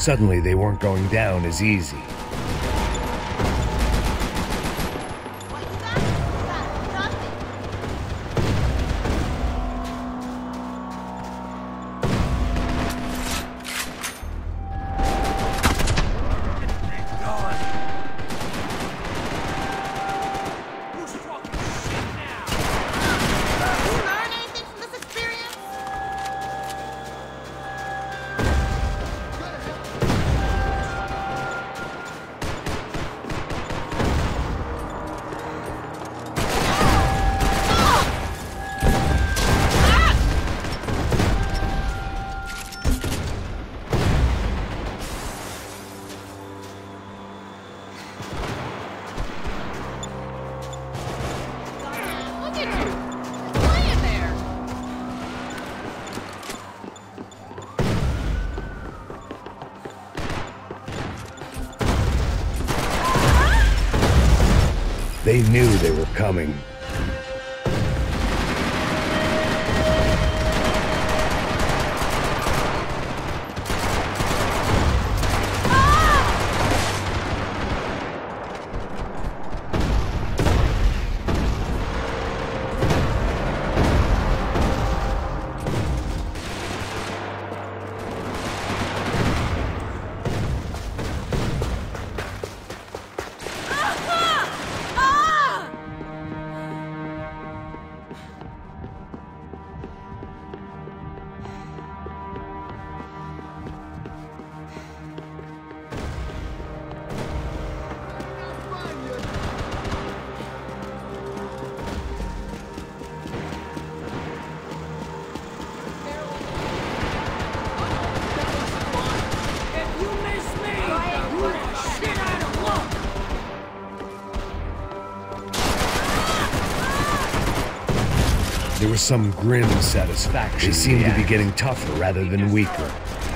Suddenly, they weren't going down as easy. They knew they were coming. There was some grim satisfaction. They seemed to be getting tougher rather than weaker.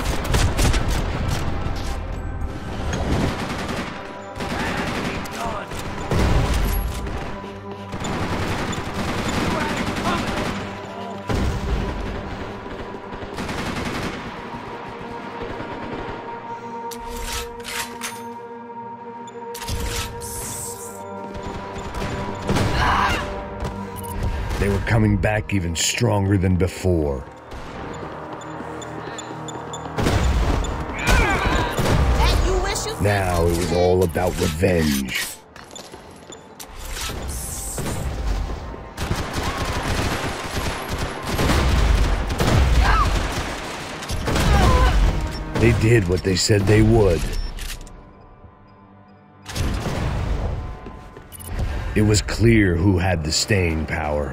They were coming back even stronger than before. Now it was all about revenge. They did what they said they would. It was clear who had the staying power.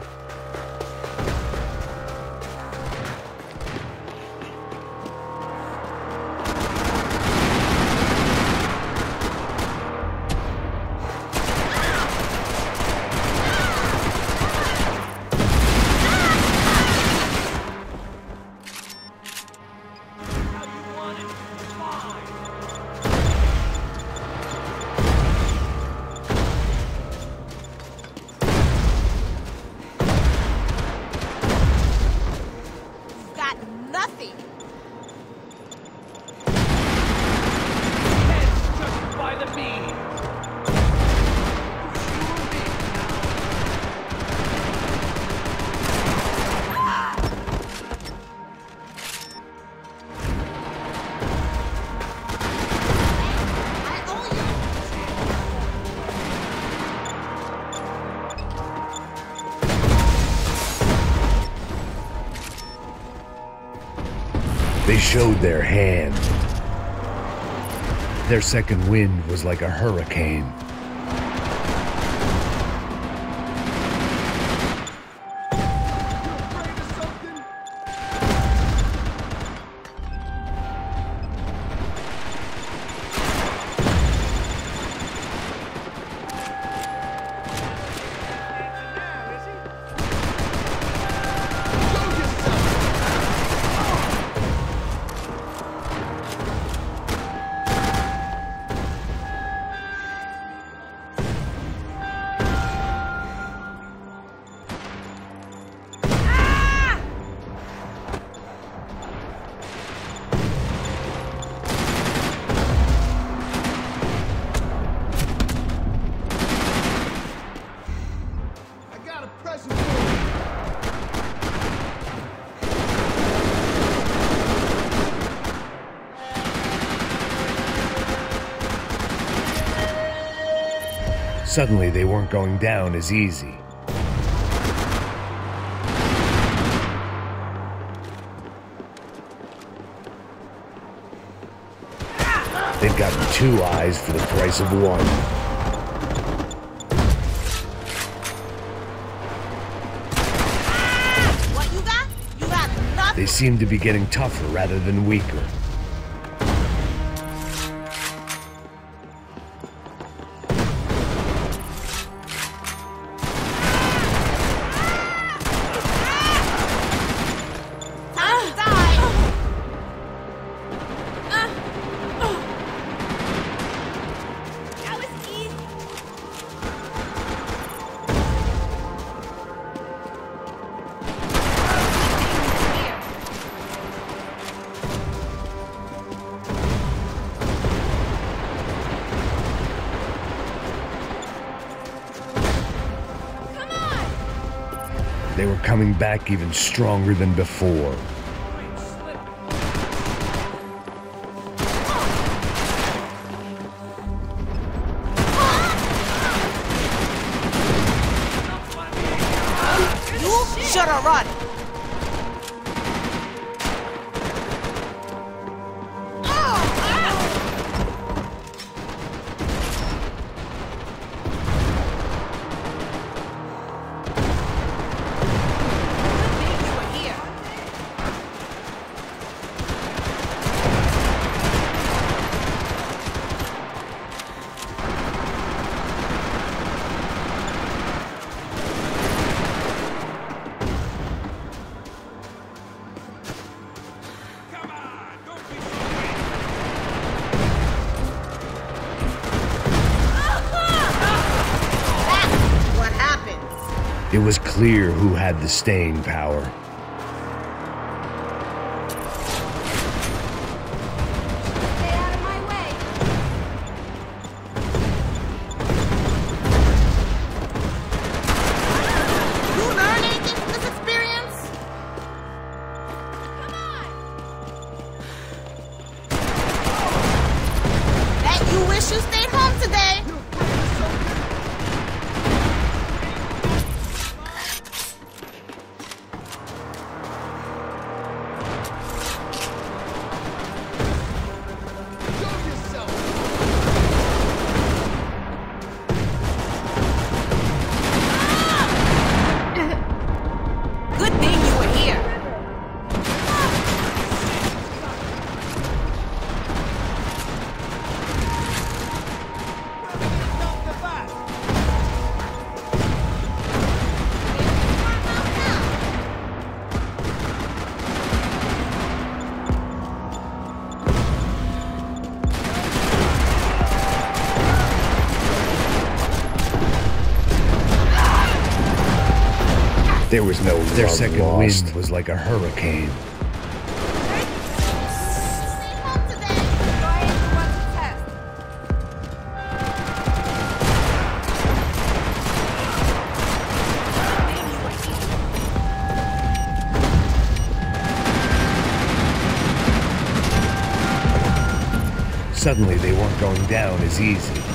They showed their hand. Their second wind was like a hurricane. Suddenly, they weren't going down as easy. They've gotten 2 eyes for the price of 1. What you got? You got nothing. They seem to be getting tougher rather than weaker. They were coming back even stronger than before. You should have run. It was clear who had the staying power. Stay out of my way. You learn anything from this experience? Come on. Bet you wish you stayed home today. There was no love. Their second wind was like a hurricane. Suddenly, they weren't going down as easy.